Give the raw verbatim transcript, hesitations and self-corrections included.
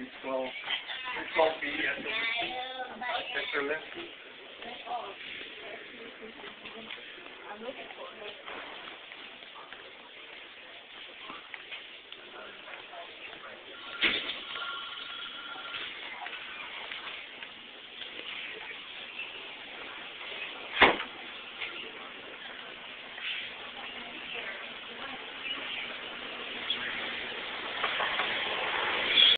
three twelve. three twelve B, Mister Linsky. I'm looking for it.